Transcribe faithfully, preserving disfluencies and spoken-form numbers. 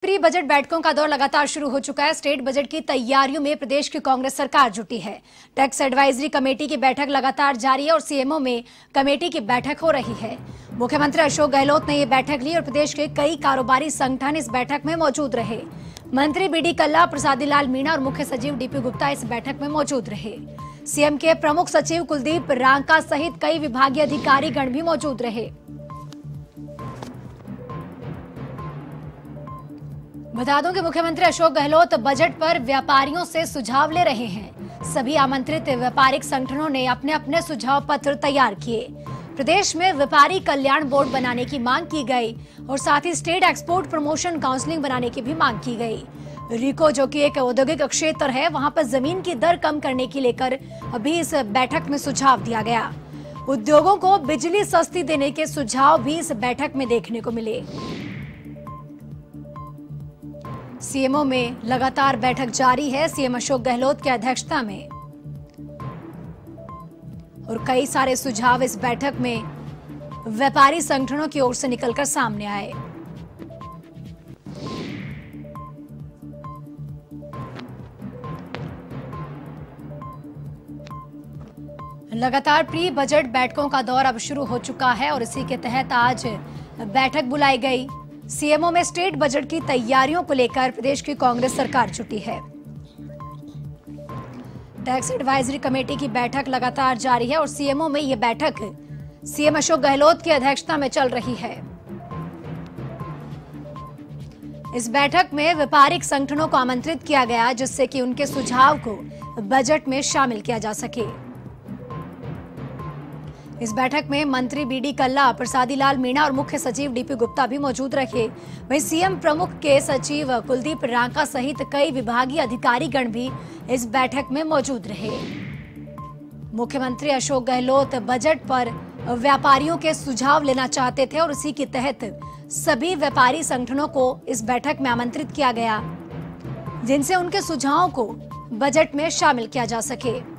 Pre budget बैठकों का दौर लगातार शुरू हो चुका है। स्टेट बजट की तैयारियों में प्रदेश की कांग्रेस सरकार जुटी है। टैक्स एडवाइजरी कमेटी की बैठक लगातार जारी है और सीएमओ में कमेटी की बैठक हो रही है। मुख्यमंत्री अशोक गहलोत ने ये बैठक ली और प्रदेश के कई कारोबारी संगठन इस बैठक में मौजूद रहे। मंत्री बी डी कल्ला, प्रसादी लाल मीणा और मुख्य सचिव डी पी गुप्ता इस बैठक में मौजूद रहे। सीएम के प्रमुख सचिव कुलदीप रांका सहित कई विभागीय अधिकारी गण भी मौजूद रहे। बता दूं कि मुख्यमंत्री अशोक गहलोत बजट पर व्यापारियों से सुझाव ले रहे हैं। सभी आमंत्रित व्यापारिक संगठनों ने अपने अपने सुझाव पत्र तैयार किए। प्रदेश में व्यापारी कल्याण बोर्ड बनाने की मांग की गई और साथ ही स्टेट एक्सपोर्ट प्रमोशन काउंसिलिंग बनाने की भी मांग की गई। रिको, जो कि एक औद्योगिक क्षेत्र है, वहां पर जमीन की दर कम करने की लेकर अभी इस बैठक में सुझाव दिया गया। उद्योगों को बिजली सस्ती देने के सुझाव भी इस बैठक में देखने को मिले। सीएमओ में लगातार बैठक जारी है, सीएम अशोक गहलोत की अध्यक्षता में, और कई सारे सुझाव इस बैठक में व्यापारी संगठनों की ओर से निकलकर सामने आए। लगातार प्री बजट बैठकों का दौर अब शुरू हो चुका है और इसी के तहत आज बैठक बुलाई गई। सीएमओ में स्टेट बजट की तैयारियों को लेकर प्रदेश की कांग्रेस सरकार जुटी है। टैक्स एडवाइजरी कमेटी की बैठक लगातार जारी है और सीएमओ में यह बैठक सीएम अशोक गहलोत की अध्यक्षता में चल रही है। इस बैठक में व्यापारिक संगठनों को आमंत्रित किया गया जिससे कि उनके सुझाव को बजट में शामिल किया जा सके। इस बैठक में मंत्री बी डी कल्ला, प्रसादी लाल मीणा और मुख्य सचिव डी पी गुप्ता भी मौजूद रहे। वहीं सीएम प्रमुख के सचिव कुलदीप रांका सहित कई विभागीय अधिकारी गण भी इस बैठक में मौजूद रहे। मुख्यमंत्री अशोक गहलोत बजट पर व्यापारियों के सुझाव लेना चाहते थे और इसी के तहत सभी व्यापारी संगठनों को इस बैठक में आमंत्रित किया गया जिनसे उनके सुझावों को बजट में शामिल किया जा सके।